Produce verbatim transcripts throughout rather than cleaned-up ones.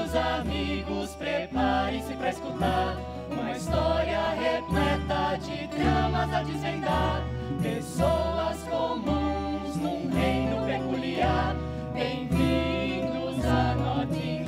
Queridos amigos, preparem-se para escutar uma história repleta de tramas a desvendar. Pessoas comuns num reino peculiar. Bem-vindos a Nottingham.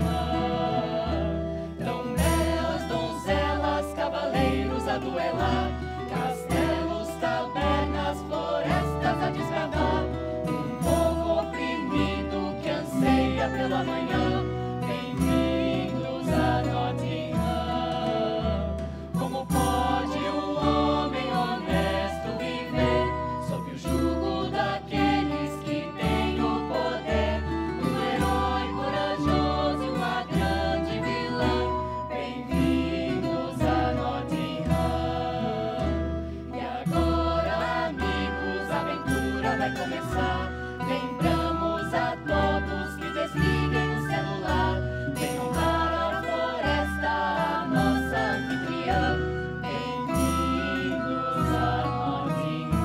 Tão belas donzelas, cavaleiros a duelar, castelos, tabernas, florestas a desbravar. Um povo oprimido que anseia pelo amanhã. Bem-vindos a Nottingham. Como pode um homem honesto viver sob o jugo daqueles que têm o poder? Um herói corajoso e uma grande vilã. Bem-vindos a Nottingham. E agora, amigos, a aventura vai começar. Lembramos a todos que desliguem o celular. Venham para a floresta, a nossa anfitriã. Bem-vindos a Nottingham.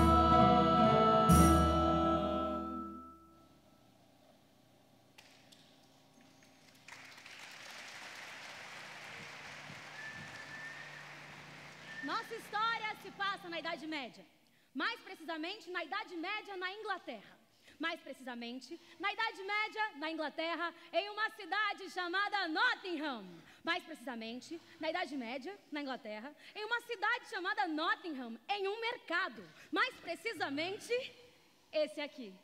Nossa história se passa na Idade Média. Mais precisamente, na Idade Média, na Inglaterra. Mais precisamente, na Idade Média, na Inglaterra, em uma cidade chamada Nottingham. Mais precisamente, na Idade Média, na Inglaterra, em uma cidade chamada Nottingham, em um mercado. Mais precisamente, esse aqui.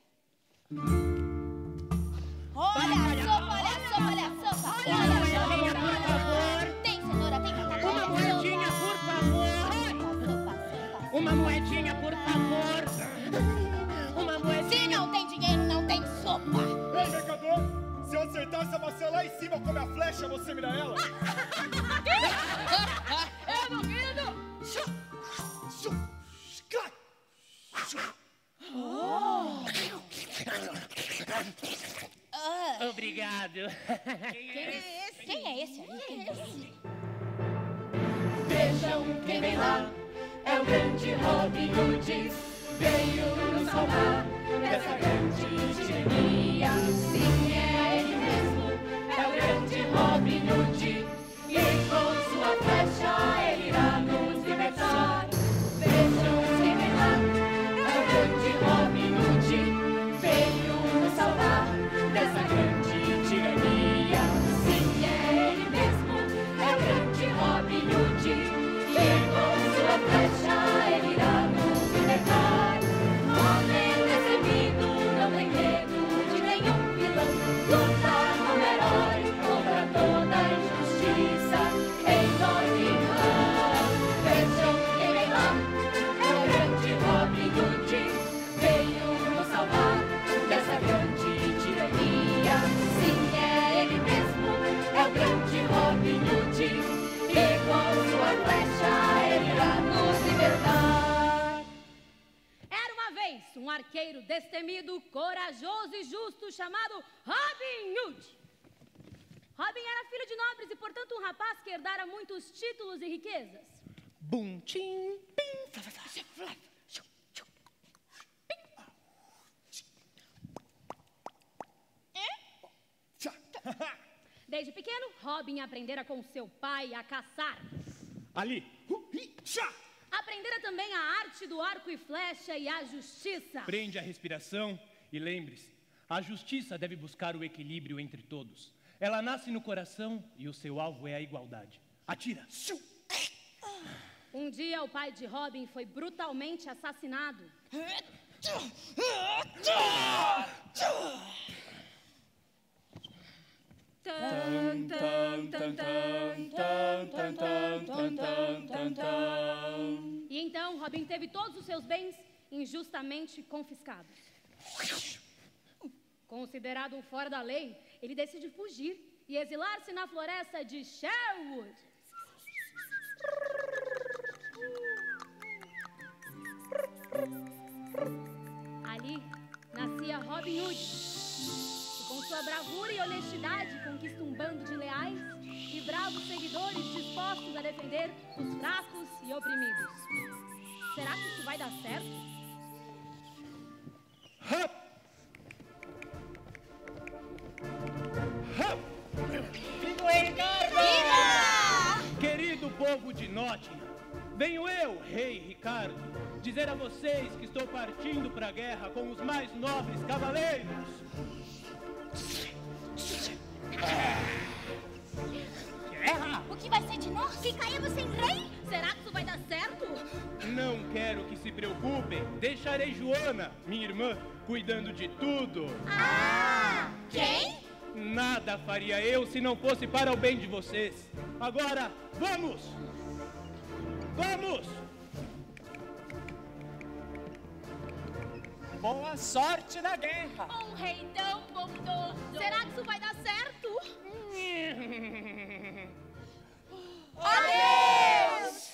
Olha a sopa, olha a sopa, olha a sopa. Olha a moedinha, por favor. Tem cenoura, tem batata. Uma moedinha, por favor. Sopa, sopa, sopa. Uma moedinha, por favor. Uma moedinha. Se não tem dinheiro, não tem sopa. Ei, mercador, se eu acertar essa maçã lá em cima com a minha flecha, você me dá ela? Eu duvido. Obrigado. Quem é esse? Quem é esse aí? Quem é esse? Vejam quem vem lá, é o grande Robin Hood. Veio nos salvar dessa grande tirania. Sim, é ele mesmo, é o grande Robin Hood. E com sua flecha ele irá nos libertar. Vejam quem vem lá, é o grande Robin Hood. Veio nos salvar dessa grande tirania. Sim, é ele mesmo, é o grande Robin Hood. E com sua flecha ele irá nos libertar. Homem destemido, não tem medo de nenhum vilão. Luta como herói contra toda a injustiça em Nottingham. Vejam quem vem lá, é o grande Robin Hood. Veio nos salvar dessa grande tirania. Sim, é ele mesmo, é o grande Robin Hood. E com sua flecha ele irá nos libertar. Era uma vez um arqueiro destemido, corajoso e justo chamado Robin Hood. Robin era filho de nobres e, portanto, um rapaz que herdara muitos títulos e riquezas. Bum, tchim, pim, flá, flá, flá, flá, tchum, tchum, pim. Desde pequeno, Robin aprendera com seu pai a caçar. Ali. Hu, hi, chá. Aprendera também a arte do arco e flecha e a justiça. Prende a respiração e lembre-se, a justiça deve buscar o equilíbrio entre todos. Ela nasce no coração e o seu alvo é a igualdade. Atira! Um dia, o pai de Robin foi brutalmente assassinado. Tan, tan, tan, tan, tan, tan, tan, tan, tan, tan, tan. E então, Robin teve todos os seus bens injustamente confiscados. Considerado um fora da lei, ele decide fugir e exilar-se na floresta de Sherwood. Ali nascia Robin Hood, e com sua bravura e honestidade conquista um bando de leais e bravos seguidores dispostos a defender os fracos e oprimidos. Será que isso vai dar certo? Digo ele Venho eu, rei Ricardo, dizer a vocês que estou partindo para a guerra com os mais nobres cavaleiros. Guerra? O que vai ser de nós? Ficaremos sem rei? Será que isso vai dar certo? Não quero que se preocupem. Deixarei Joana, minha irmã, cuidando de tudo. Ah! Quem? Nada faria eu se não fosse para o bem de vocês. Agora, vamos! Vamos! Boa sorte na guerra! Um rei tão bondoso! Será que isso vai dar certo? Adeus!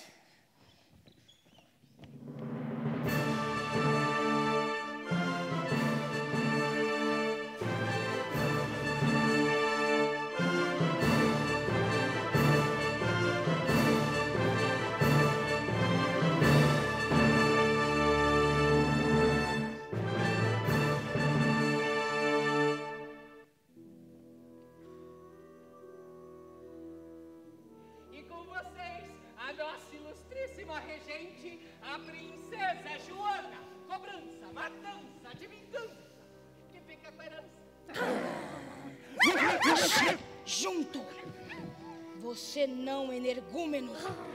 Regente, a princesa Joana, cobrança, matança, de vingança, que fica com a herança. Junto! Você não, energúmeno!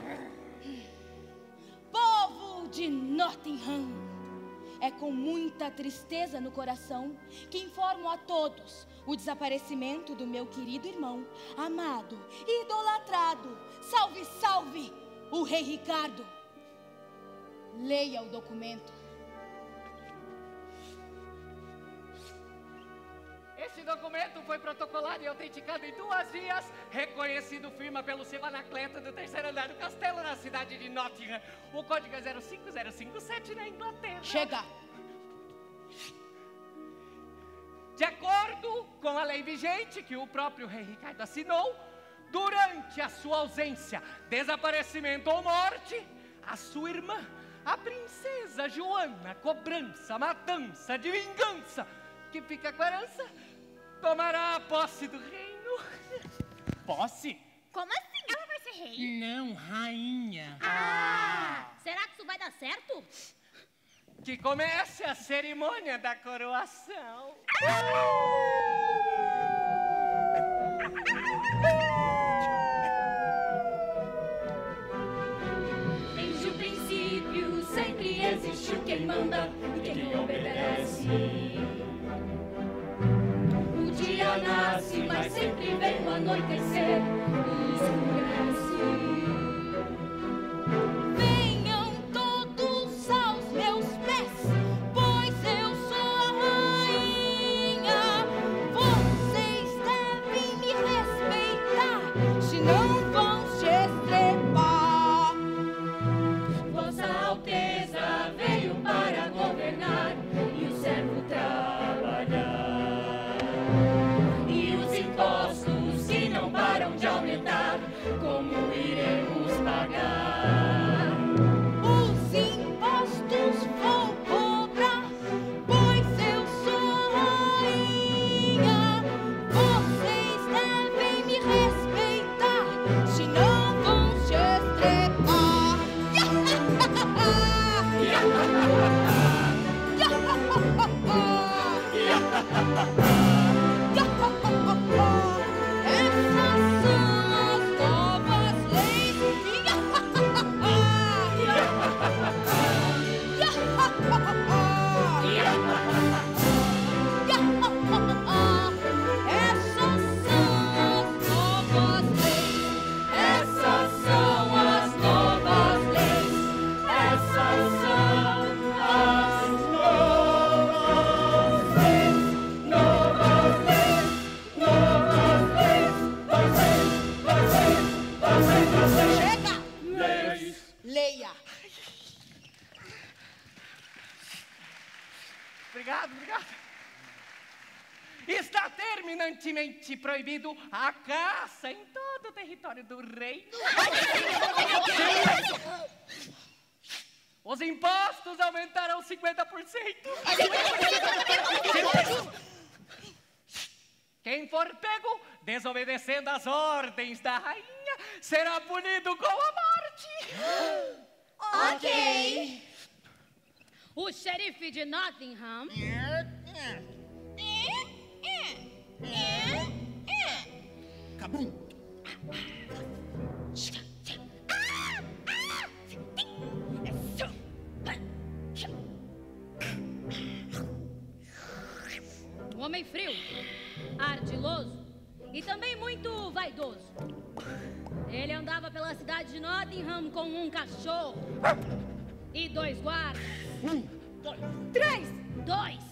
Povo de Nottingham! É com muita tristeza no coração que informo a todos o desaparecimento do meu querido irmão, amado e idolatrado. Salve, salve! O rei Ricardo. Leia o documento. Esse documento foi protocolado e autenticado em duas vias, reconhecido firma pelo seu anacleto do terceiro andar do castelo na cidade de Nottingham. O código é zero cinco zero cinco sete na Inglaterra. Chega! De acordo com a lei vigente que o próprio rei Ricardo assinou, durante a sua ausência, desaparecimento ou morte, a sua irmã, a princesa Joana, cobrança, matança, de vingança, que fica com a herança, tomará a posse do reino. Posse? Como assim? Ela vai ser rei? Não, rainha. Ah! Será que isso vai dar certo? Que comece a cerimônia da coroação. Desde o princípio sempre existiu quem manda e quem obedece. O dia nasce, mas sempre vem o anoitecer e escurece. Venham todos aos meus pés, pois eu sou a rainha. Vocês devem me respeitar, senão vão se estrepar. Vossa Alteza veio para governar e o servo trabalhar. E os impostos que não param de aumentar, como iremos pagar? Os impostos vou cobrar, pois eu sou a rainha. Vocês devem me respeitar, senão vão se estrepar. Essas são as novas leis. Essas são as novas leis. Essas são as novas leis. Essas são as novas leis. Novas leis. Novas leis. Novas leis. Novas leis. Novas leis. Chega! Leis. Leia. Obrigado, obrigado. Está terminantemente proibido a caça em todo o território do reino. Os impostos aumentaram cinquenta por cento. Quem for pego desobedecendo as ordens da rainha será punido com a morte. Ok. O xerife de Nottingham Cabum! um homem frio, ardiloso e também muito vaidoso. Ele andava pela cidade de Nottingham com um cachorro e dois guardas. Um, dois, Três! Dois!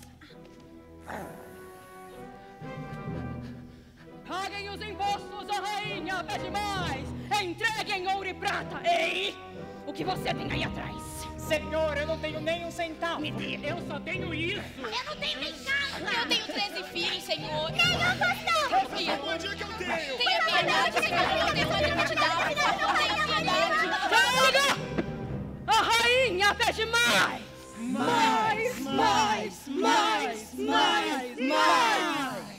Paguem os impostos, ó rainha, pede mais! Entreguem ouro e prata! Ei! O que você tem aí atrás? Senhor, eu não tenho nem um centavo. Eu só tenho isso. Eu não tenho nem casa. Eu tenho treze filhos, senhor. Nenhum pastor. essa é a moedinha que eu tenho! Tenha piedade, senhor. Não tenho onde te dar. Não tenha piedade. Chega! A rainha pede mais! Mais, mais, mais, mais, mais!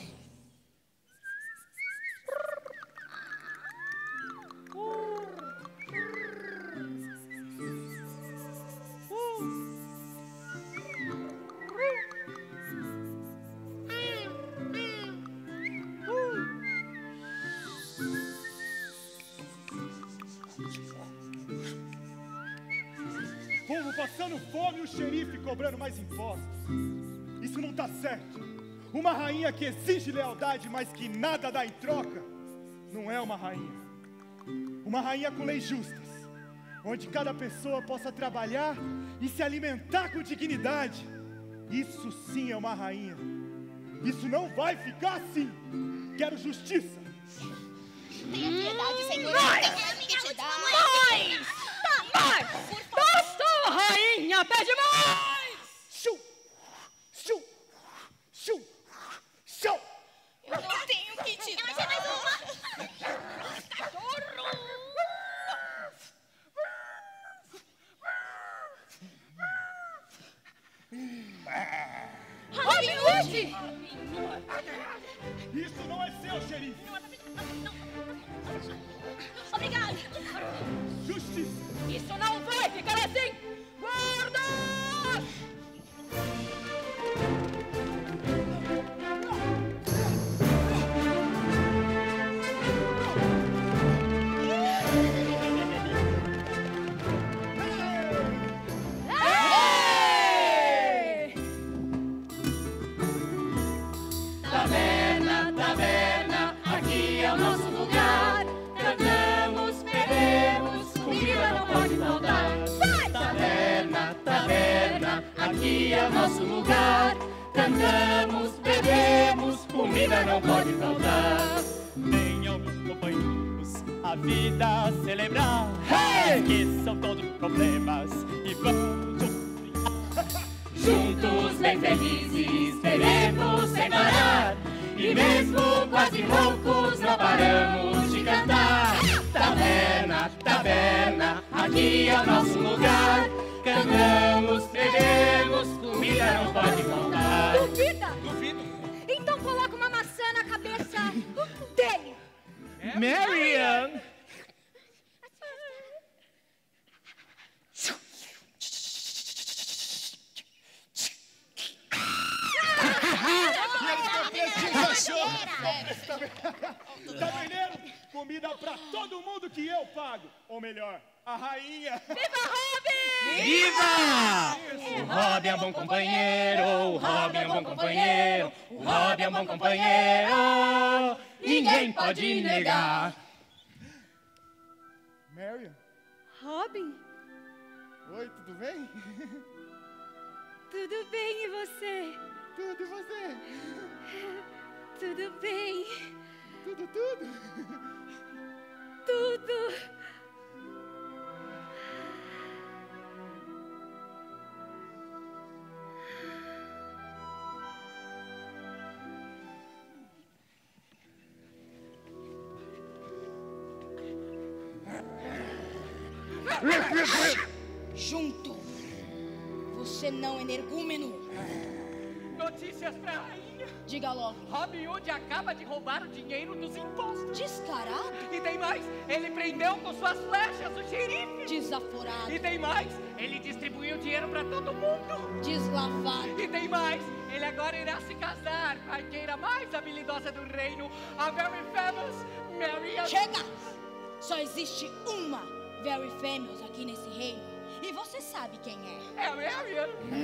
Povo passando fome e o xerife cobrando mais impostos. Isso não tá certo. Uma rainha que exige lealdade, mas que nada dá em troca, não é uma rainha. Uma rainha com leis justas, onde cada pessoa possa trabalhar e se alimentar com dignidade. Isso sim é uma rainha. Isso não vai ficar assim. Quero justiça. Tenha piedade, Senhor. Não tenho ninguém te dar. Mais! Mais! Basta, rainha! Pede mais! Shoo! Shoo! Shoo! Shoo! Eu não tenho que te dar. Mas é mais uma. Robin Hood! Isso não é seu, xerife. Obrigada! Justiça. Isso não vai ficar assim! Guardas! Taverna, taverna, aqui é o nosso lugar. Cantamos, bebemos, comida não pode faltar. Taverna, taverna, aqui é o nosso lugar. Cantamos, bebemos, comida não pode faltar. Venham, companheiros, a vida a celebrar. Hey! Esqueçam todos os problemas e vamos Juntos, bem felizes, bebemos sem parar. E mesmo quase loucos, não paramos de cantar. Taverna, taverna, aqui é o nosso lugar. Cantamos, bebemos, comida não pode faltar. Duvida? Duvido. Então coloca uma maçã na cabeça dele. Marian! Taverneiro, comida pra todo mundo que eu pago. Ou melhor, a rainha. Viva! O Robin é um bom companheiro, o Robin é um bom companheiro, o Robin é um bom companheiro. Ninguém pode negar. Marian, Robin, oi, tudo bem? tudo bem e você? Tudo, e você? Tudo bem, Tudo, tudo. tudo. Junto! Você não é energúmeno! Notícias pra rainha. Diga logo. Robin Hood acaba de roubar o dinheiro dos impostos. Descarado? E tem mais. mais, ele prendeu com suas flechas o xerife. Desaforado. E tem mais, ele distribuiu dinheiro para todo mundo. Deslavado. E tem mais, ele agora irá se casar com a arqueira mais habilidosa do reino, a very famous Marian. Chega! Só existe uma very famous aqui nesse reino. E você sabe quem é. É a Marian.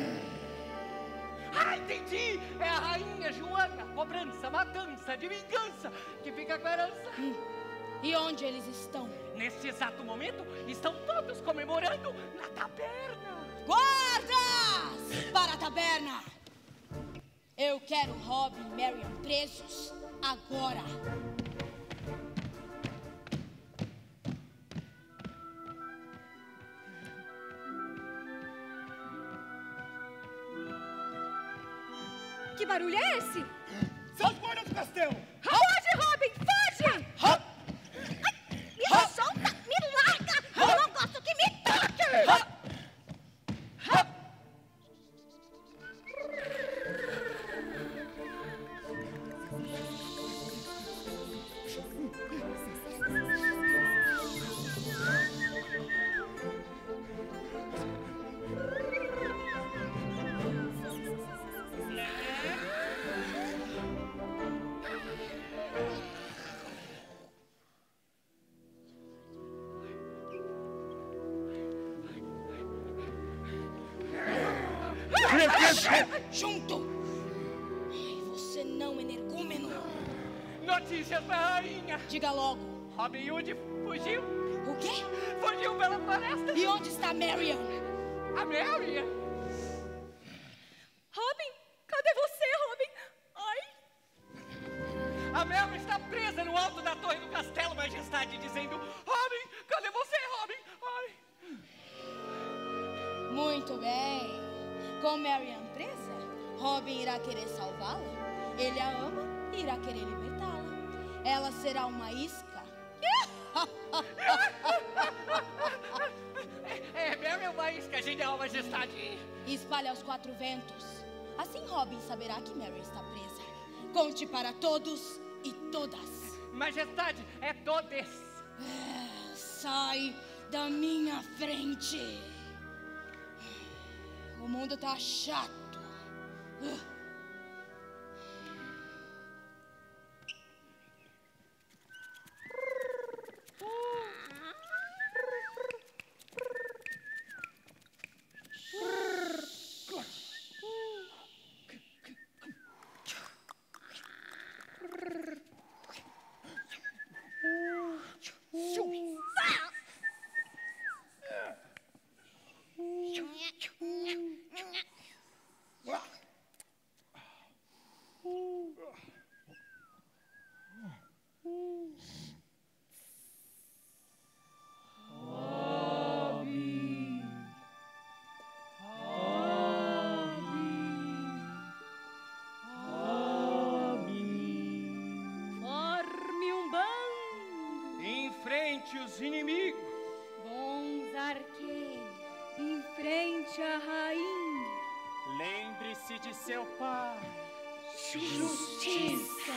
Ah, entendi! É a rainha Joana, cobrança, matança, de vingança, que fica com a herança. Hum. E onde eles estão? Nesse exato momento, estão todos comemorando na taberna. Guardas! Para a taberna! Eu quero Robin e Marian presos agora. Que barulho é esse? São os guardas do castelo! Foge, Robin! Foge! Ai, me solta! Me larga! Eu não gosto que me toque! Junto! Ai, você não, energúmeno! Notícias da rainha! Diga logo! Robin Hood fugiu! O quê? Fugiu pela floresta! E onde está Marian? A Marian? Robin, cadê você, Robin? Ai! A Marian está presa no alto da torre do castelo, majestade, dizendo: Robin, cadê você, Robin? Ai! Muito bem. Com Marian presa, Robin irá querer salvá-la. Ele a ama e irá querer libertá-la. Ela será uma isca. É, Marian é uma isca genial, majestade. E espalhe aos quatro ventos. Assim Robin saberá que Marian está presa. Conte para todos e todas. Majestade, é todes. Sai da minha frente. O mundo tá chato. Os inimigos. Bons arqueiros, em frente à rainha. Lembre-se de seu pai. Justiça.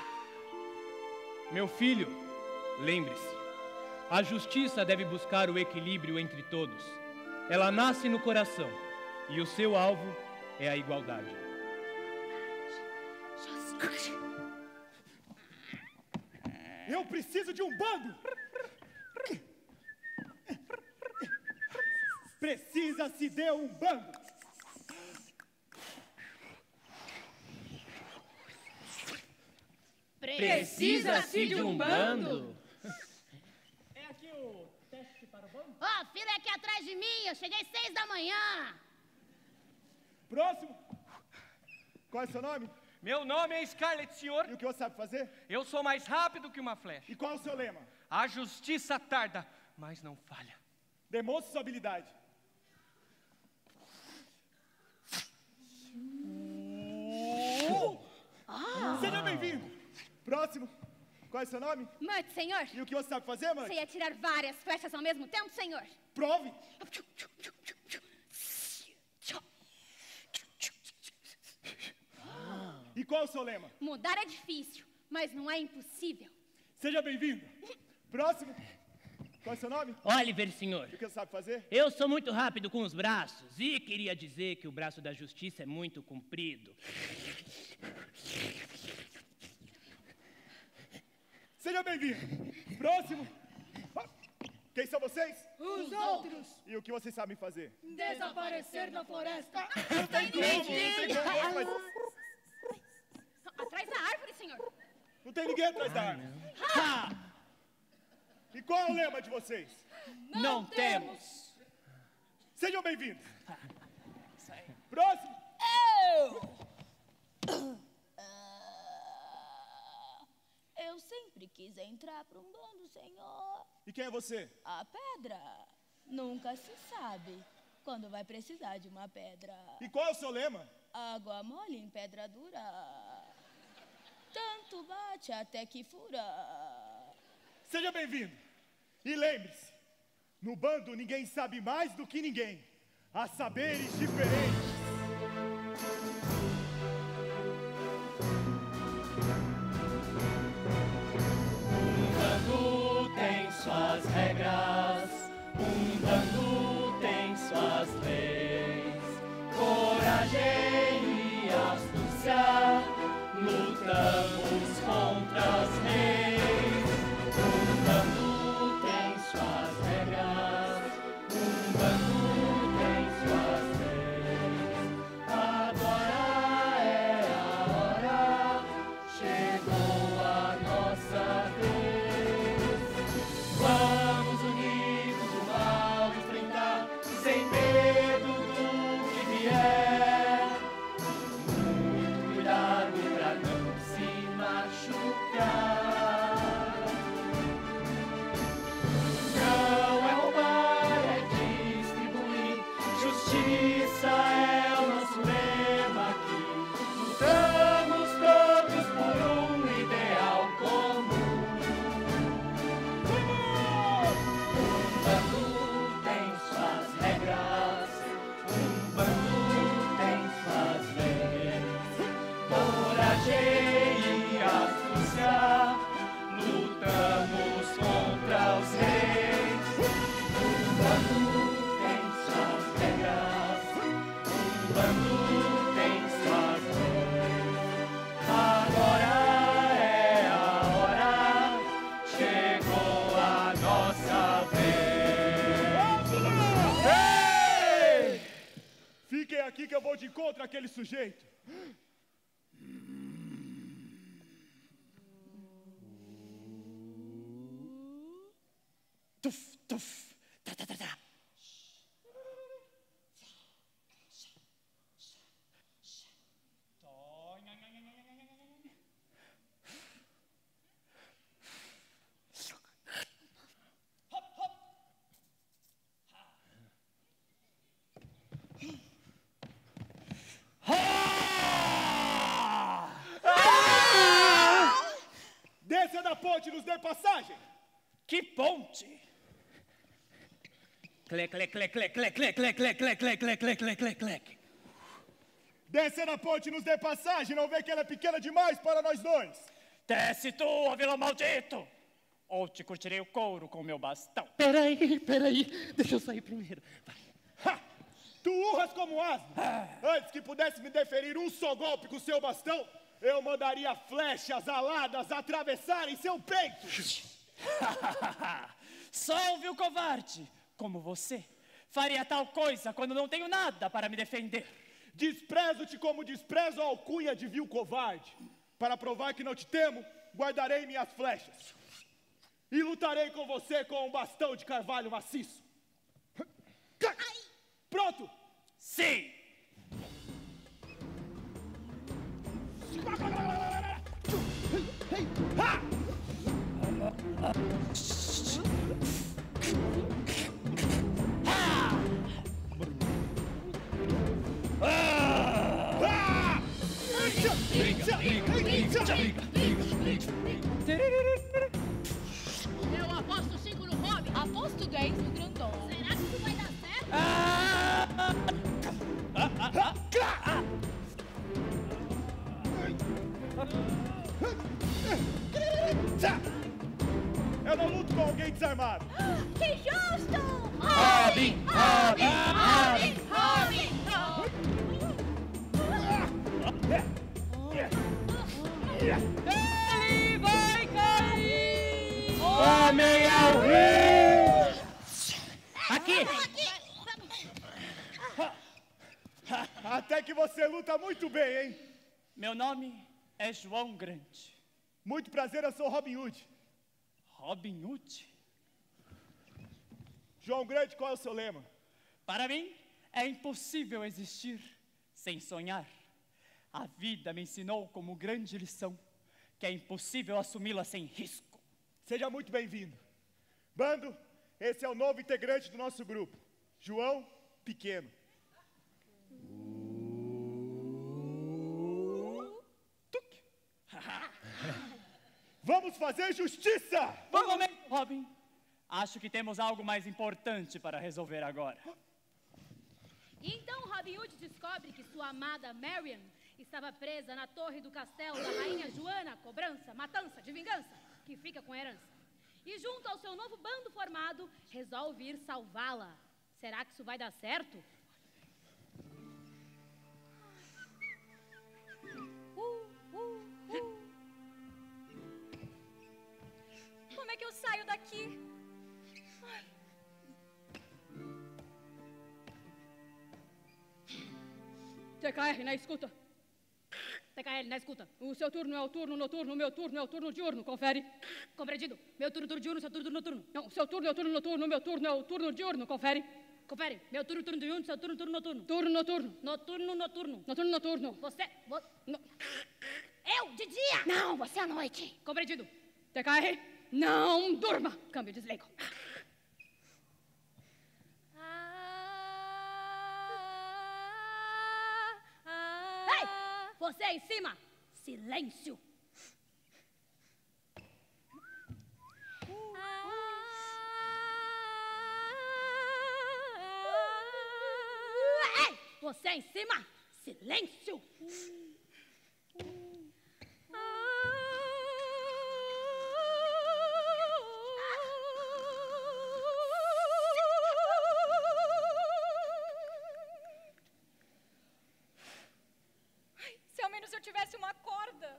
Meu filho, lembre-se. A justiça deve buscar o equilíbrio entre todos. Ela nasce no coração e o seu alvo é a igualdade. Eu preciso de um bando! Precisa-se de um bando! Precisa-se de um bando? É aqui o teste para o bando? Ó, oh, fila é aqui atrás de mim, eu cheguei seis da manhã. Próximo! Qual é o seu nome? Meu nome é Scarlet, senhor. E o que você sabe fazer? Eu sou mais rápido que uma flecha. E qual é o seu lema? A justiça tarda, mas não falha. Demonstre sua habilidade. Ah. Seja bem-vindo. Próximo. Qual é o seu nome? Mande, senhor. E o que você sabe fazer, Mande? Sei atirar várias flechas ao mesmo tempo, senhor. Prove. E qual é o seu lema? Mudar é difícil, mas não é impossível. Seja bem-vindo. Próximo. Qual é o seu nome? Oliver, senhor. O que você sabe fazer? Eu sou muito rápido com os braços e queria dizer que o braço da justiça é muito comprido. Seja bem-vindo. Próximo. Quem são vocês? Os outros. E o que vocês sabem fazer? Desaparecer na floresta. Não tem como, não tem como, mas... Atrás da árvore, senhor. Não tem ninguém atrás da árvore. Ha! E qual é o lema de vocês? Não, Não temos. Sejam bem-vindos. Próximo. Eu! Eu sempre quis entrar para um bando, senhor. E quem é você? A pedra. Nunca se sabe quando vai precisar de uma pedra. E qual é o seu lema? Água mole em pedra dura. Tanto bate até que fura. Seja bem-vindo. E lembre-se, no bando ninguém sabe mais do que ninguém. Há saberes diferentes. Um bando tem suas regras, um bando tem suas leis. Coragem e astúcia, lutamos contra os reis. Um bando tem suas regras, um bando tem suas leis. Agora é a hora, chegou a nossa vez. Vamos unidos o mal enfrentar, sem medo do que vier. Muito cuidado pra não se machucar. Não é roubar, é distribuir. Justiça é o nosso lema aqui. Lutamos todos por um ideal comum. Um bando tem suas regras, um bando tem suas leis. Coragem e astúcia, lutamos contra os reis. Um bando tem suas regras, um bando tem suas leis. Agora é a hora, chegou a nossa vez. Ei! Fiquem aqui que eu vou de encontro àquele sujeito. Tuf, tuf, tá, tá, tá, tá. Desça da ponte e nos dê passagem. Que ponte! Clec, clec, clec, clec, clec, clec, clec, clec, clec, clec, clec, clec, clec, clec, clec. Desça da ponte e nos dê passagem. Não vê que ela é pequena demais para nós dois. Desce tu, ó vilão maldito! Ou te curtirei o couro com o meu bastão. Peraí, peraí. Deixa eu sair primeiro. Vai. Ha! Tu urras como asno. Antes que pudesse me deferir um só golpe com seu bastão, eu mandaria flechas aladas atravessarem seu peito. Salve o covarde! Como você faria tal coisa quando não tenho nada para me defender? Desprezo-te como desprezo a alcunha de vil covarde. Para provar que não te temo, guardarei minhas flechas. E lutarei com você com um bastão de carvalho maciço. Pronto! Sim! Briga, briga, briga, briga, briga, briga. Eu aposto cinco no Robin. Aposto dez no grandão. Será que isso vai dar certo? Ah! Ah, ah, ah, ah. eu não luto com alguém desarmado. Que justo! Robin, Robin, Robin, Robin! Ele vai cair! Homem ao rio! Aqui! Até que você luta muito bem, hein? Meu nome é João Grande. Muito prazer, eu sou Robin Hood. Robin Hood? João Grande, qual é o seu lema? Para mim, é impossível existir sem sonhar. A vida me ensinou como grande lição que é impossível assumi-la sem risco. Seja muito bem-vindo. Bando, esse é o novo integrante do nosso grupo, João Pequeno. Vamos fazer justiça! Vamos mesmo, Robin. Acho que temos algo mais importante para resolver agora. Então Robin Hood descobre que sua amada Marian estava presa na torre do castelo da rainha Joana, cobrança, matança, de vingança, que fica com a herança. E junto ao seu novo bando formado, resolve ir salvá-la. Será que isso vai dar certo? Uh, uh, uh. Como é que eu saio daqui? Ai. T K R, na escuta. T K L, na escuta. O seu turno é o turno noturno, o meu turno é o turno diurno. Confere. Compreendido. Meu turno, turno diurno, seu turno noturno. Não, o seu turno é o turno noturno, o meu turno é o turno diurno. Confere. Confere. Meu turno, turno diurno, seu turno, turno noturno. Turno noturno. Noturno, noturno. Noturno, noturno. Você... Vo, no... Eu, de dia! Não, você à noite. Compreendido. T K R, não durma. Câmbio, desligo. Ei! Você em cima! Silêncio! Ei! Você em cima! Silêncio! Se ao menos eu tivesse uma corda.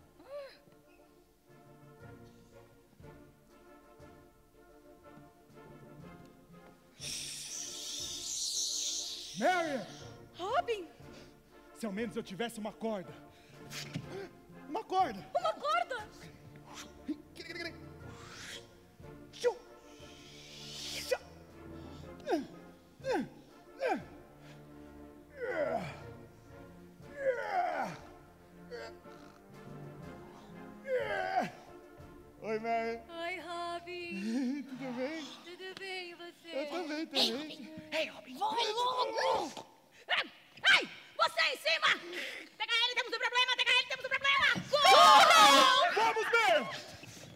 Marian! Robin! Se ao menos eu tivesse uma corda. Uma corda! Uma corda! Oi, Marian. Oi, Robin. Tudo bem? Tudo bem, e você? Eu também, também. Ei, Robin! Vai logo! Ei! Você em cima! T K L, temos um problema! T K L, temos um problema! Vamos ver!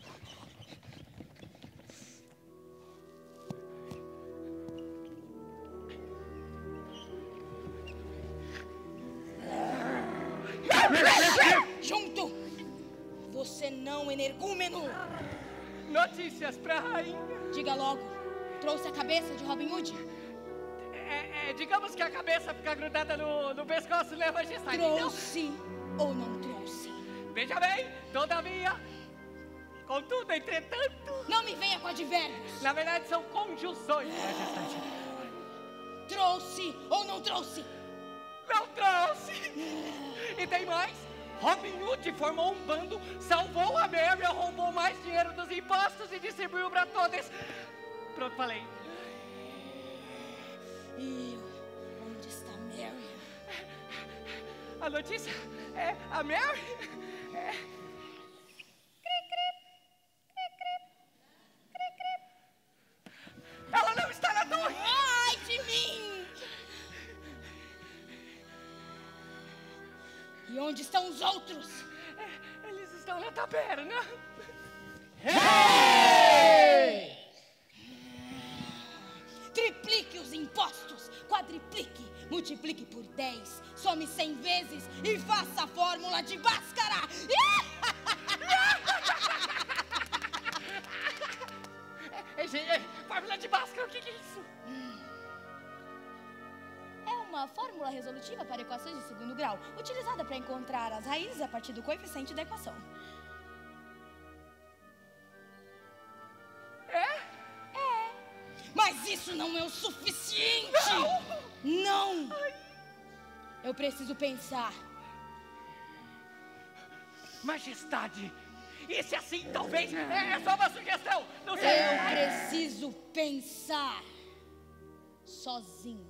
Junto! Você não, energúmeno! Notícias pra rainha. Diga logo, trouxe a cabeça de Robin Hood? É, é, digamos que a cabeça fica grudada no, no pescoço, né, majestade? Trouxe ou não trouxe? Então, veja bem, todavia, contudo, entretanto... Não me venha com advérbios! Na verdade, são conjunções, majestade. Trouxe ou não trouxe? Não trouxe! E tem mais. Robin Hood formou um bando, salvou a Marian, roubou mais dinheiro dos impostos e distribuiu para todos. Pronto, falei. E onde está Marian? A notícia é a Marian. É... Ela não está na torre! Ai de mim! E onde estão os outros? É, eles estão na taberna. Hey! Triplique os impostos, quadriplique, multiplique por dez, some cem vezes e faça a fórmula de Bhaskara! de Bhaskara, o que que é isso? É uma fórmula resolutiva para equações de segundo grau, utilizada para encontrar as raízes a partir do coeficiente da equação. É? É. Mas isso não é o suficiente! Não! Não. Eu preciso pensar. Majestade, e se assim, talvez, é só uma sugestão, não sei. Eu preciso pensar sozinha.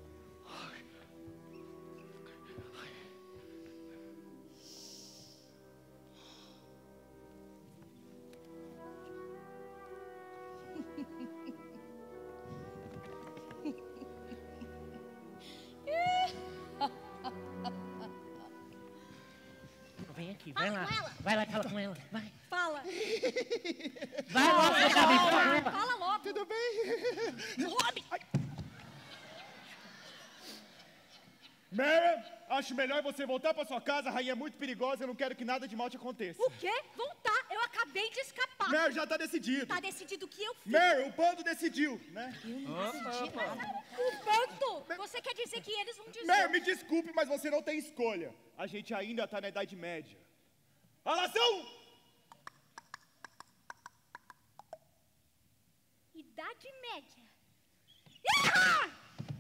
Vem aqui, vai lá. Vai lá, fala com ela. Vai. Fala. Vai logo, você sabe. Fala com ela. Fala logo. Tudo bem? Robin. Mary, acho melhor você voltar pra sua casa. A rainha é muito perigosa, eu não quero que nada de mal te aconteça. O quê? Voltar? Eu acabei de escapar. Mary, já tá decidido. Tá decidido o que eu fiz. Mary, o bando decidiu, né? Eu não decidi nada. O bando? Você quer dizer que eles vão dizer... Mary, me desculpe, mas você não tem escolha. A gente ainda tá na Idade Média. Alação! Idade Média. Ah!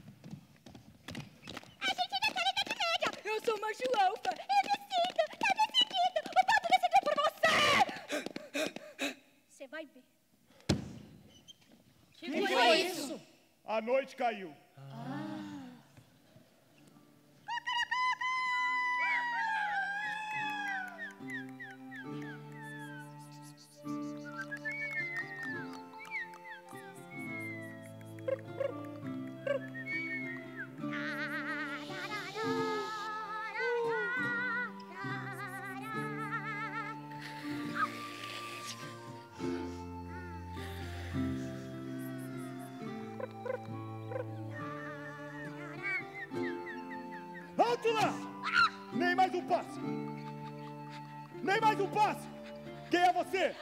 A gente ainda tá na Idade Média. Eu sou macho alfa. Eu decido. Tá decidido. O bando decidiu por você. Você vai ver. Que, que foi isso? A noite caiu. Alto lá! Nem mais um passo! Nem mais um passo! Quem é você?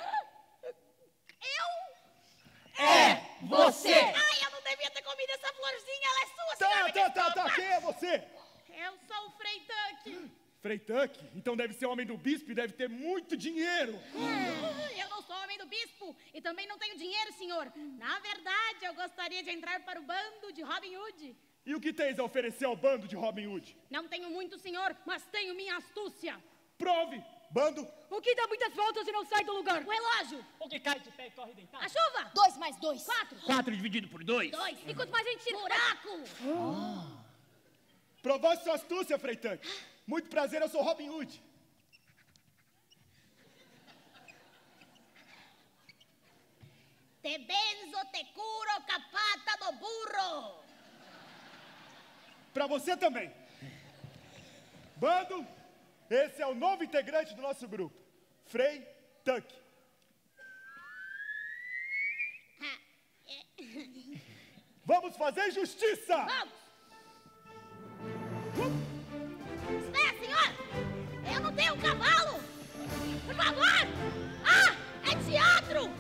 É você! Ai, eu não devia ter comido essa florzinha, ela é sua, Tá, senhora. tá, tá, tá! Quem é você? Eu sou o Frei Tuck. Frei Tuck? Então deve ser homem do bispo e deve ter muito dinheiro! Eu não sou homem do bispo e também não tenho dinheiro, senhor. Na verdade, eu gostaria de entrar para o bando de Robin Hood. E o que tens a oferecer ao bando de Robin Hood? Não tenho muito, senhor, mas tenho minha astúcia. Prove! Bando! O que dá muitas voltas e não sai do lugar? O relógio, O que cai de pé e corre deitado. a chuva, Dois mais dois. quatro, Quatro dividido por dois. dois, E quanto mais a gente tira... buraco. Provaste sua astúcia, Frei Tuck! Muito prazer, eu sou Robin Hood! Te benzo, te curo, capata do burro. Pra você também! Bando, esse é o novo integrante do nosso grupo, Frei Tuck. Vamos fazer justiça! Vamos. Espera, senhor. Eu não tenho um cavalo. Por favor. Ah, é teatro.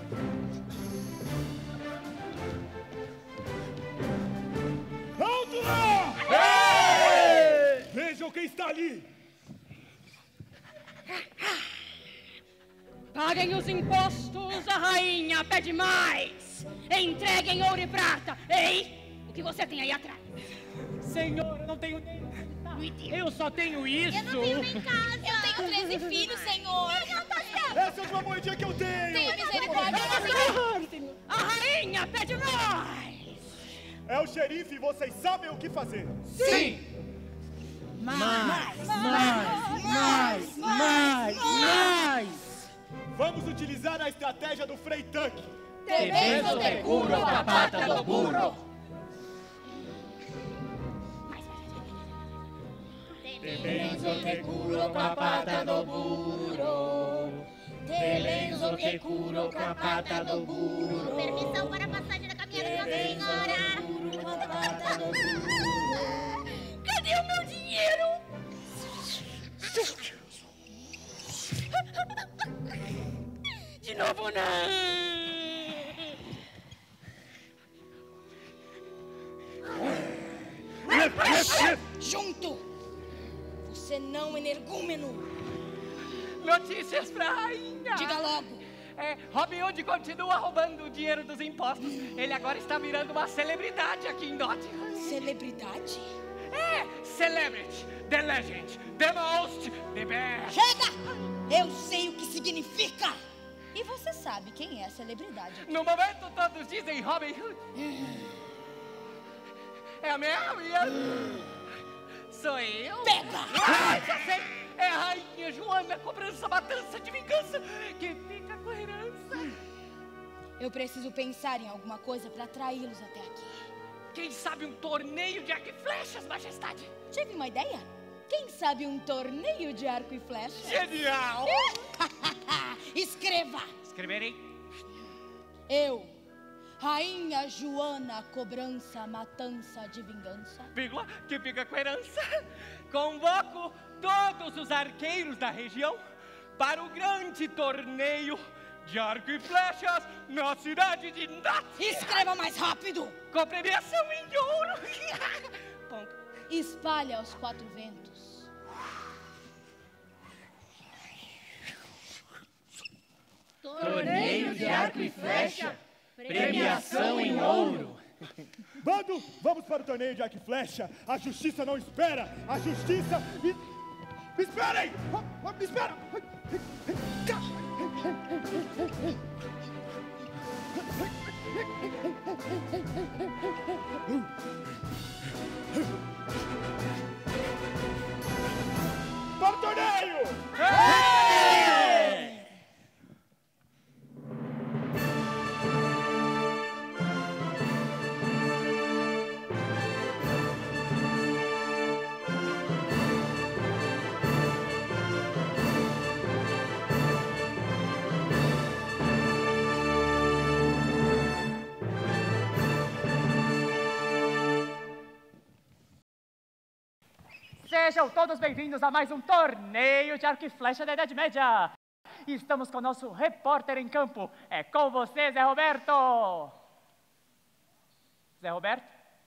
Alto lá! Vejam quem está ali! Paguem os impostos, a rainha pede mais. Entreguem ouro e prata. Ei, o que você tem aí atrás? Senhor, eu não tenho nem... Eu só tenho isso. Eu não tenho em casa. Eu tenho treze filhos, Senhor. Não tá certo. Essa é uma moedinha que eu tenho! Tenha misericórdia. A rainha pede mais. É o xerife e vocês sabem o que fazer! Sim. Mais, mais, mais, mais, mais. Vamos utilizar a estratégia do Frei Tuck! Te benzo, te curo, capata do burro. Te benzo, te curo, capata do burro. Te benzo, te curo, capata do burro. Permissão para a passagem da caminhada de Nossa Senhora. Cadê o meu dinheiro? De novo, não. não energúmeno. Notícias pra rainha. Diga logo. É, Robin Hood continua roubando o dinheiro dos impostos. Ele agora está virando uma celebridade aqui em Nottingham. Celebridade? É, celebrity, the legend, the most, the best. Chega! Eu sei o que significa. E você sabe quem é a celebridade aqui. No momento todos dizem Robin Hood. É a Marian. Sou eu? Pega! Ah, já sei! É a rainha Joana, cobrança, matança de vingança, que fica com a herança. Eu preciso pensar em alguma coisa para atraí-los até aqui. Quem sabe um torneio de arco e flechas, majestade? Tive uma ideia? Quem sabe um torneio de arco e flecha? Genial! Escreva! Escreverei. Eu, Rainha Joana, cobrança, matança de vingança. Vírgula, que fica com a herança. Convoco todos os arqueiros da região para o grande torneio de arco e flechas na cidade de Nottingham. Escreva mais rápido! Com premiação em ouro. Ponto. Espalhe aos quatro ventos. Torneio de arco e flecha, premiação em ouro. Bando, vamos para o torneio de arco e flecha. A justiça não espera. A justiça... Me, me esperem! Me espera! Para o torneio! Hey! Sejam todos bem-vindos a mais um torneio de arco e flecha da Idade Média. Estamos com o nosso repórter em campo. É com você, Zé Roberto. Zé Roberto?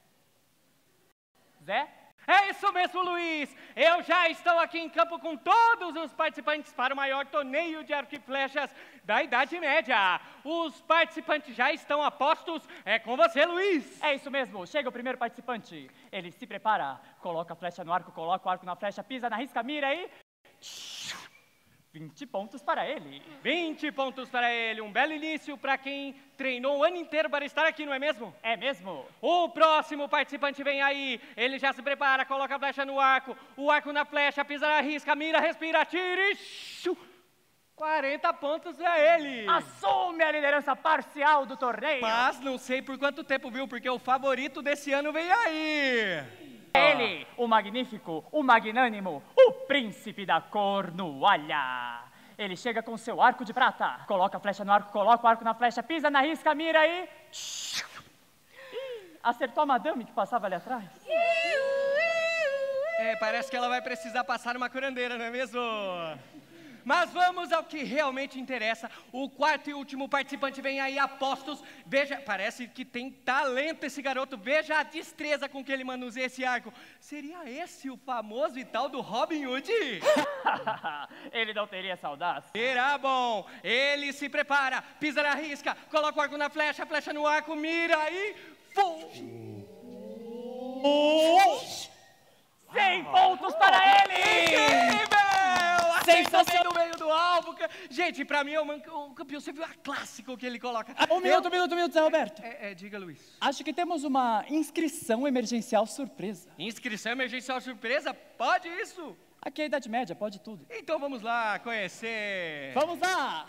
Zé? É isso mesmo, Luiz! Eu já estou aqui em campo com todos os participantes para o maior torneio de arco e flechas da Idade Média. Os participantes já estão a postos. É com você, Luiz! É isso mesmo. Chega o primeiro participante. Ele se prepara, coloca a flecha no arco, coloca o arco na flecha, pisa na risca, mira e... vinte pontos para ele. vinte pontos para ele. Um belo início para quem treinou o ano inteiro para estar aqui, não é mesmo? É mesmo. O próximo participante vem aí. Ele já se prepara, coloca a flecha no arco, o arco na flecha, pisa na risca, mira, respira, tira e... quarenta pontos para ele. Assume a liderança parcial do torneio. Mas não sei por quanto tempo, viu? Porque o favorito desse ano vem aí. Ele, o magnífico, o magnânimo, o príncipe da Cornualha. Ele chega com seu arco de prata, coloca a flecha no arco, coloca o arco na flecha, pisa na risca, mira e... acertou a madame que passava ali atrás. É, parece que ela vai precisar passar uma curandeira, não é mesmo? Mas vamos ao que realmente interessa. O quarto e último participante vem aí a postos. Veja, parece que tem talento esse garoto. Veja a destreza com que ele manuseia esse arco. Seria esse o famoso e tal do Robin Hood? Ele não teria essa audácia. Será bom. Ele se prepara, pisa na risca, coloca o arco na flecha, flecha no arco, mira e... cem pontos para ele! Incrível! Sensacional! No meio do alvo. Gente, pra mim é um campeão. Você viu a clássico que ele coloca? Um minuto, um minuto, um minuto, Zé Roberto. É, é, diga, Luiz. Acho que temos uma inscrição emergencial surpresa. Inscrição emergencial surpresa? Pode isso? Aqui é a Idade Média, pode tudo. Então vamos lá conhecer. Vamos lá!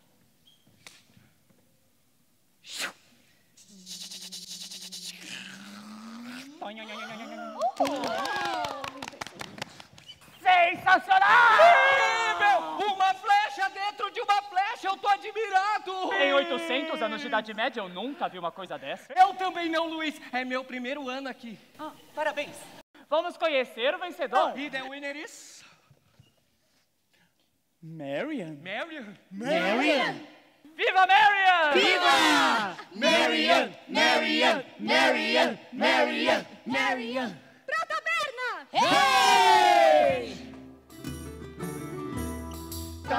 Sensacional! Incrível! Uma flecha dentro de uma flecha, eu tô admirado! Em oitocentos anos de Idade Média, eu nunca vi uma coisa dessa. Eu também não, Luiz. É meu primeiro ano aqui. Ah, parabéns. Vamos conhecer o vencedor. E the winner is... Marian. Marian? Marian! Viva Marian! Viva! Marian! Marian! Marian! Marian! Marian! Prata Berna! Hey!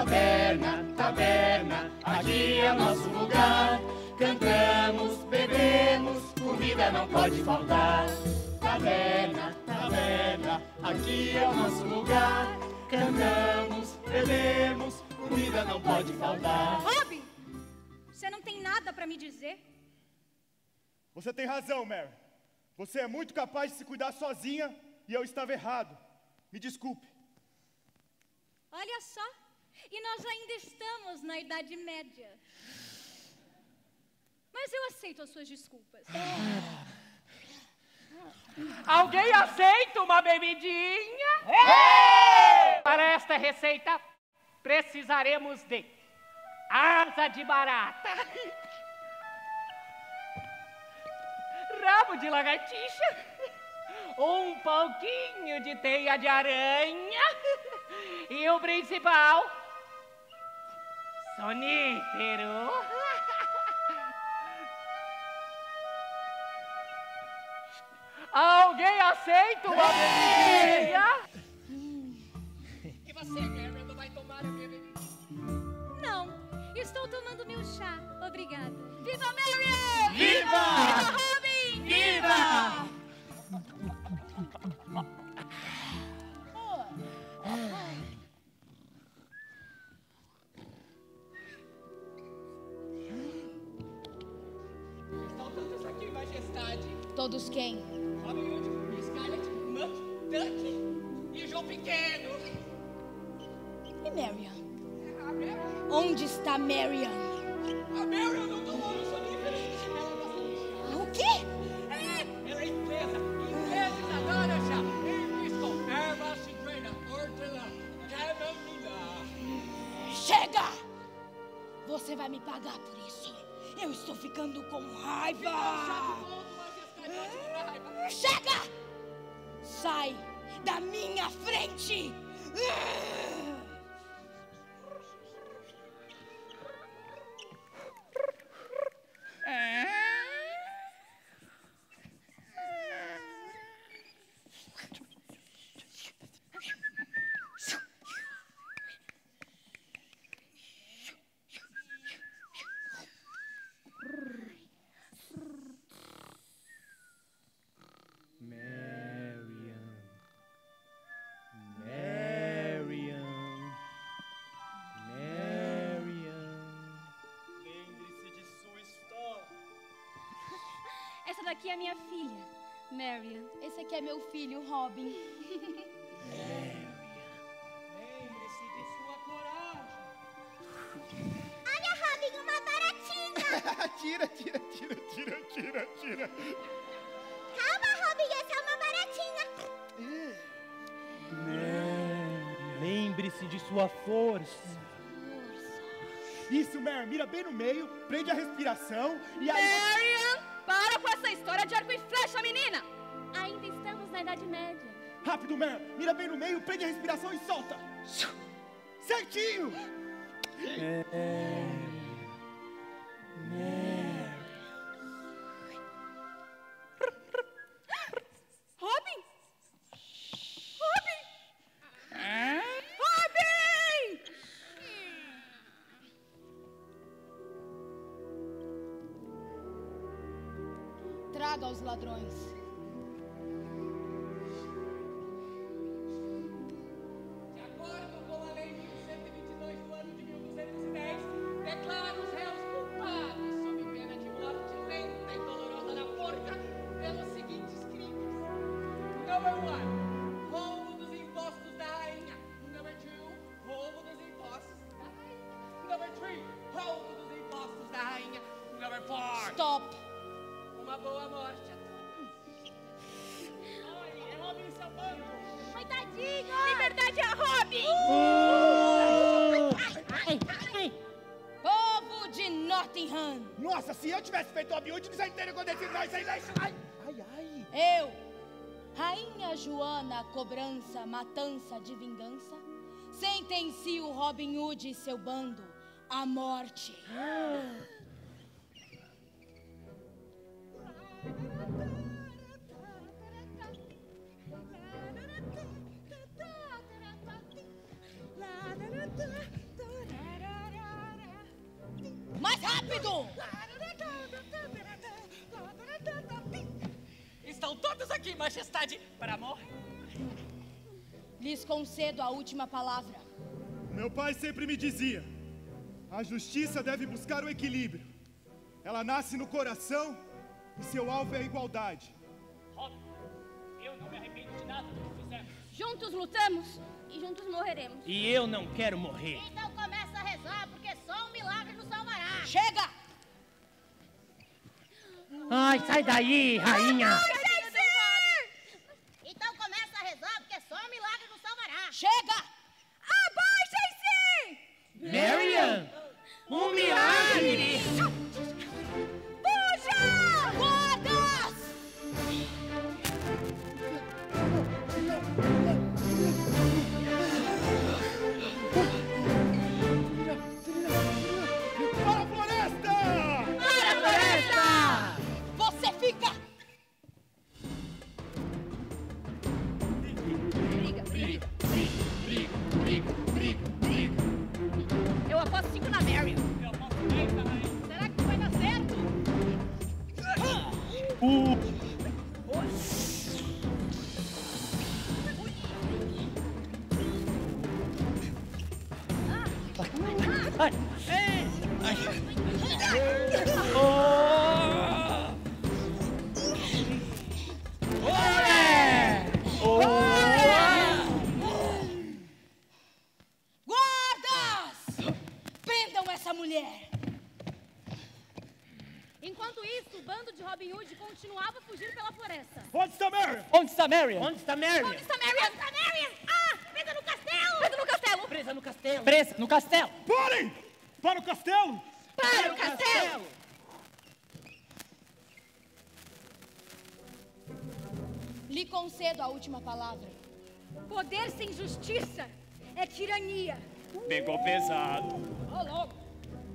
Taverna, taverna, aqui é o nosso lugar. Cantamos, bebemos, comida não pode faltar. Taverna, taverna, aqui é o nosso lugar. Cantamos, bebemos, comida não pode faltar. Rob, você não tem nada pra me dizer? Você tem razão, Mary. Você é muito capaz de se cuidar sozinha e eu estava errado. Me desculpe. Olha só, e nós ainda estamos na Idade Média. Mas eu aceito as suas desculpas. Alguém aceita uma bebidinha? É! Para esta receita, precisaremos de asa de barata, rabo de lagartixa, um pouquinho de teia de aranha e o principal, sonífero. Alguém aceita uma bebidinha? E você, Mary, não vai tomar a minha bebida? Não, estou tomando meu chá. Obrigada. Viva Mary! Viva! Viva Robin! Viva! Estão todos aqui, majestade. Todos quem? Robin Hood, Scarlet, Muck, Duck e João Pequeno. E Marian? A Marian? Onde está Marian? A Marian não tomou no sonífero. Ela gosta. O quê? É, ela é inglesa. Ingleses adoram chá. Hibisco, erva cidreira, hortelã, camomila. Chega! Você vai me pagar por isso. Eu estou ficando com raiva. Chega! Sai da minha frente! Essa daqui é a minha filha, Marian. Esse aqui é meu filho, Robin. Lembre-se de sua coragem. Olha, Robin, uma baratinha. Tira, tira, tira, tira, tira, tira. Calma, Robin, essa é uma baratinha. Lembre-se de sua força. Isso, Mary, mira bem no meio, prende a respiração e aí... Marian, para com essa história de arco e flecha, menina! Ainda estamos na Idade Média. Rápido, Mary, mira bem no meio, prende a respiração e solta. Certinho! Robin! Robin! Robin! Traga os ladrões. De acordo com a Lei mil cento e vinte e dois do ano de mil duzentos e dez, declaro os réus culpados sob pena de morte lenta e dolorosa na forca pelos seguintes crimes. Number one, roubo dos impostos da rainha. Number two, roubo dos impostos da rainha. Number three, roubo dos impostos da rainha. Number four, Stop! uma boa morte a todos. Coitadinho. Liberdade a Robin! Povo de Nottingham! Nossa, se eu tivesse feito o Abiúde, eles já entendem quando esses nós saem daí. Ai, ai, ai. Eu, Rainha Joana, cobrança, matança de vingança, sentencio Robin Hood e seu bando à morte. Rápido! Estão todos aqui, majestade, para morrer. Lhes concedo a última palavra. Meu pai sempre me dizia: a justiça deve buscar o equilíbrio. Ela nasce no coração e seu alvo é a igualdade. Robin, eu não me arrependo de nada do que fizemos. Juntos lutamos e juntos morreremos. E eu não quero morrer. Então começa a rezar, porque só um milagre nos salvará. Chega! Ai, sai daí, rainha. Então começa a rezar, porque só um milagre nos salvará. Chega! Abaixem-se! Marian, um milagre. Fuja! Guardas! Para a floresta! Para a floresta! Você fica! Briga, briga, briga, briga, briga, briga. Eu aposto cinco na Marian. Eu posso bem, rainha. Será que vai dar certo? Uh. Ai. Guardas! Prendam essa mulher! Enquanto isso, o bando de Robin Hood continuava a fugir pela floresta. Onde está Marian? Onde está Marian? Onde está Marian? Onde está Marian? Onde está Marian? Ah, presa no castelo! Presa no castelo! Presa no castelo. Presa no castelo. Parem! Para o castelo! Para o castelo! Lhe concedo a última palavra. Poder sem justiça é tirania. Pegou pesado. Ô, louco!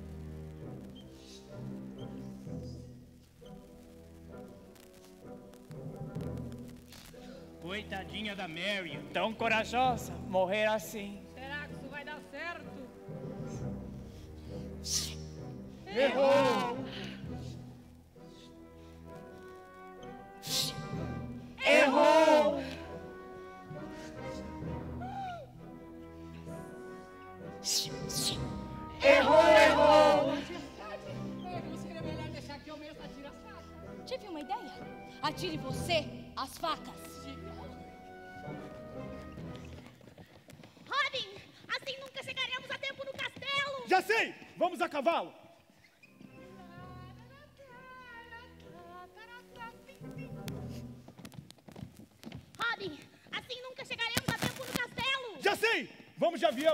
Coitadinha da Marian. Tão corajosa, morrer assim. Será que isso vai dar certo? Errou! Errou! Errou, errou! Seria melhor deixar que eu mesmo atire as facas. Tive uma ideia. Atire você as facas. Robin, assim nunca chegaremos a tempo no castelo. Já sei! Vamos a cavalo! Robin, assim nunca chegaremos a tempo no castelo. Já sei! Vamos de avião!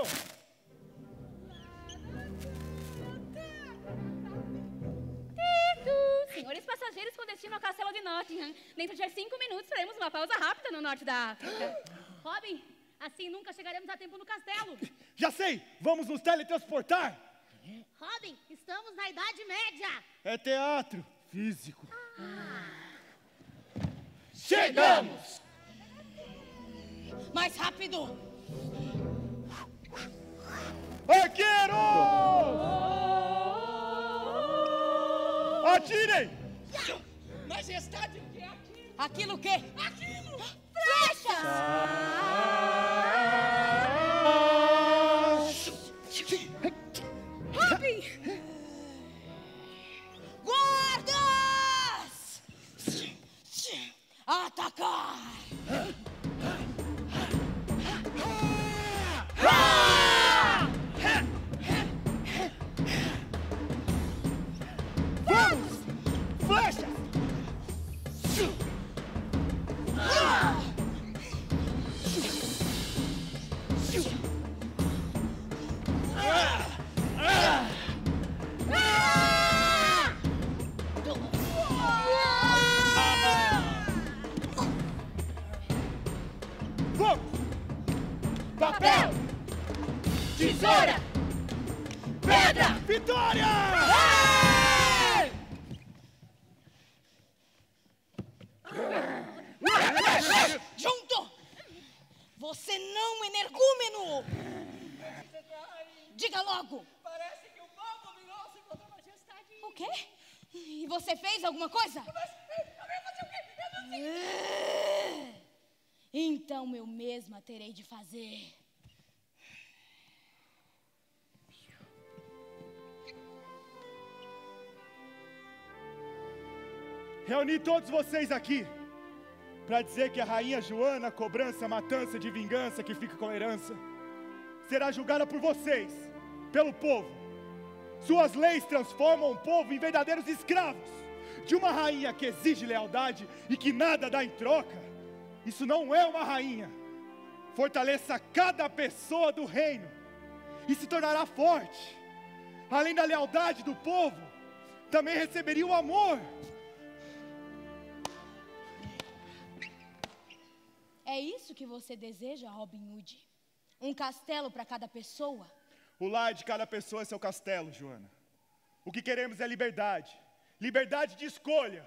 Senhores passageiros com destino ao castelo de Nottingham, dentro de cinco minutos faremos uma pausa rápida no norte da África. Robin, assim nunca chegaremos a tempo no castelo. Já sei! Vamos nos teletransportar! Robin, estamos na Idade Média. É teatro físico. Chegamos! Mais rápido! Arqueiros! Atirem! Majestade, o que é aquilo? Aquilo o quê? Aquilo! Flecha! Robin! Guardas! Atacar! Vamos! Flecha! Vamos! Papel! Tesoura! Pedra! Vitória! Junto! Você não, energúmeno! Diga logo! Parece que o povo virou-se contra a majestade. O quê? E você fez alguma coisa? Então eu mesma terei de fazer. Reuni todos vocês aqui para dizer que a rainha Joana, cobrança, matança de vingança que fica com a herança, será julgada por vocês, pelo povo. Suas leis transformam o povo em verdadeiros escravos de uma rainha que exige lealdade e que nada dá em troca. Isso não é uma rainha. Fortaleça cada pessoa do reino e se tornará forte. Além da lealdade do povo, também receberia o amor. É isso que você deseja, Robin Hood? Um castelo para cada pessoa? O lar de cada pessoa é seu castelo, Joana. O que queremos é liberdade. Liberdade de escolha.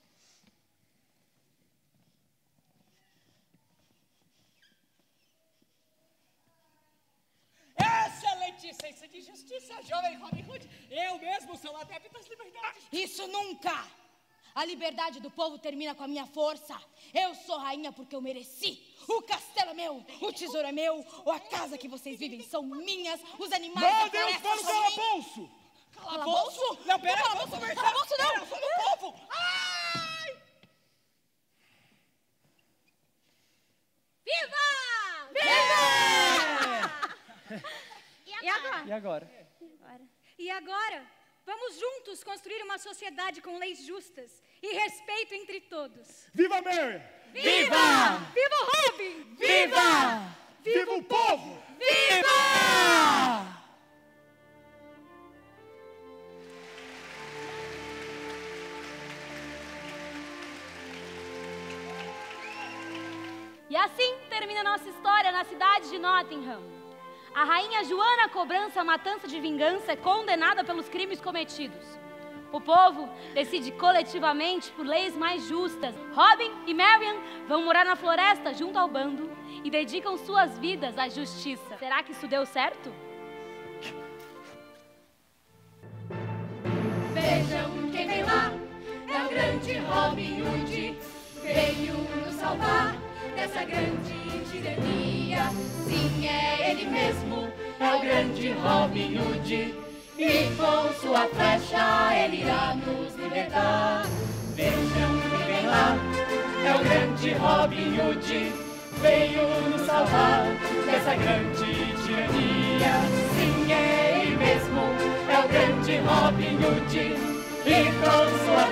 Excelentícia de justiça, jovem Robin Hood. Eu mesmo sou adepto das liberdades. Isso nunca! A liberdade do povo termina com a minha força. Eu sou rainha porque eu mereci. O castelo é meu, o tesouro é meu, ou a casa que vocês vivem são minhas, os animais Meu da Deus, floresta para o são minhas. calabouço! Calabouço? Não, pera, Calabouço, vamos conversar. calabouço não! Pera, somos o povo. Ai! Viva! Viva! E agora? E agora? E agora? Vamos juntos construir uma sociedade com leis justas e respeito entre todos. Viva Mary! Viva! Viva o Robin! Viva! Viva o povo! Viva! E assim termina nossa história na cidade de Nottingham. A rainha Joana, cobrança, matança de vingança, é condenada pelos crimes cometidos. O povo decide coletivamente por leis mais justas. Robin e Marian vão morar na floresta junto ao bando e dedicam suas vidas à justiça. Será que isso deu certo? Vejam quem vem lá, é o grande Robin Hood. Veio nos salvar dessa grande tirania. Sim, é ele mesmo, é o grande Robin Hood. E com sua flecha ele irá nos libertar. Vejam quem vem lá, é o grande Robin Hood. Veio nos salvar dessa grande tirania. Sim, é ele mesmo, é o grande Robin Hood. E com sua